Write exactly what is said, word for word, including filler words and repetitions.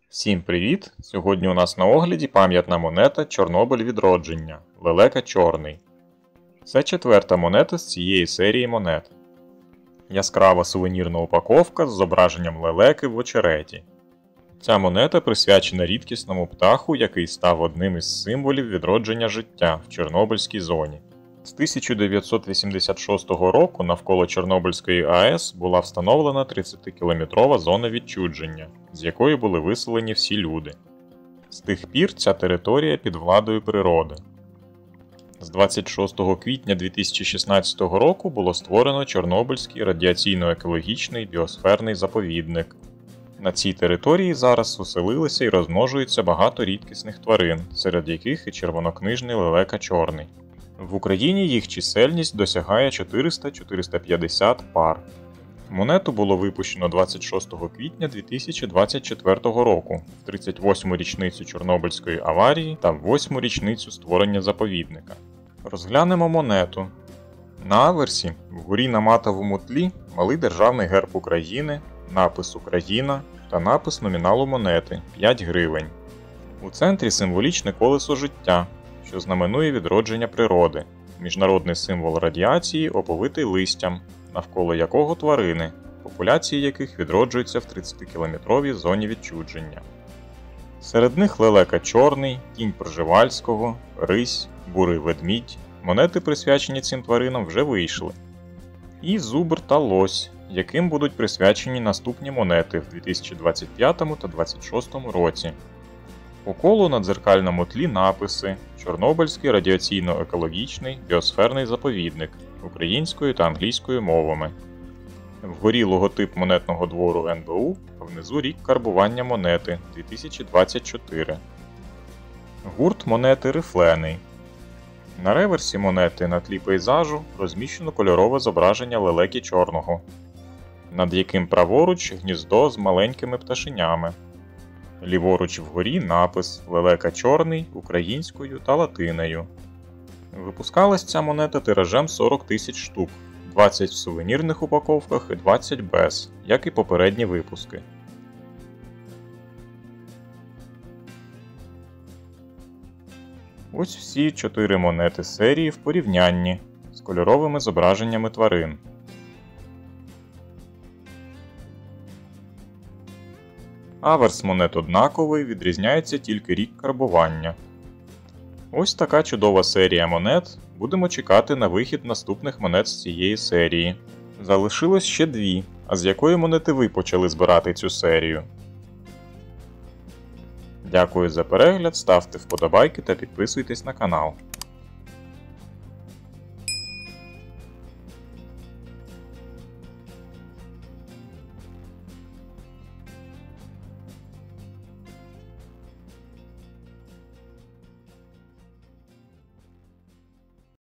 Всім привіт! Сьогодні у нас на огляді пам'ятна монета Чорнобиль відродження Лелека Чорний. Це четверта монета з цієї серії монет. Яскрава сувенірна упаковка з зображенням лелеки в очереті. Ця монета присвячена рідкісному птаху, який став одним із символів відродження життя в Чорнобильській зоні. З тисяча дев'ятсот вісімдесят шостого року навколо Чорнобильської АЕС була встановлена тридцятикілометрова зона відчуження, з якої були виселені всі люди. З тих пір ця територія під владою природи. З двадцять шостого квітня дві тисячі шістнадцятого року було створено Чорнобильський радіаційно-екологічний біосферний заповідник. На цій території зараз оселилися і розмножується багато рідкісних тварин, серед яких і червонокнижний лелека чорний. В Україні їх чисельність досягає чотириста - чотириста п'ятдесят пар. Монету було випущено двадцять шостого квітня дві тисячі двадцять четвертого року, в тридцять восьму річницю Чорнобильської аварії та в восьму річницю створення заповідника. Розглянемо монету. На аверсі вгорі на матовому тлі малий державний герб України, напис «Україна» та напис номіналу монети – п'ять гривень. У центрі символічне колесо життя, що знаменує відродження природи, міжнародний символ радіації, оповитий листям, навколо якого тварини, популяції яких відроджуються в тридцятикілометровій зоні відчуження. Серед них лелека чорний, кінь Пржевальського, рись, бурий ведмідь. Монети, присвячені цим тваринам, вже вийшли. І зубр та лось, яким будуть присвячені наступні монети в дві тисячі двадцять п'ятому та дві тисячі двадцять шостому році. По колу на дзеркальному тлі написи «Чорнобильський радіаційно-екологічний біосферний заповідник» українською та англійською мовами. Вгорі логотип монетного двору ен бе у, а внизу рік карбування монети – дві тисячі двадцять чотири. Гурт монети рифлений. На реверсі монети на тлі пейзажу розміщено кольорове зображення лелеки чорного, над яким праворуч гніздо з маленькими пташенями. Ліворуч вгорі напис «Лелека чорний» українською та латиною. Випускалась ця монета тиражем сорок тисяч штук, двадцять в сувенірних упаковках і двадцять без, як і попередні випуски. Ось всі чотири монети серії в порівнянні з кольоровими зображеннями тварин. Аверс монет однаковий, відрізняється тільки рік карбування. Ось така чудова серія монет. Будемо чекати на вихід наступних монет з цієї серії. Залишилось ще дві, а з якої монети ви почали збирати цю серію? Дякую за перегляд, ставте вподобайки та підписуйтесь на канал.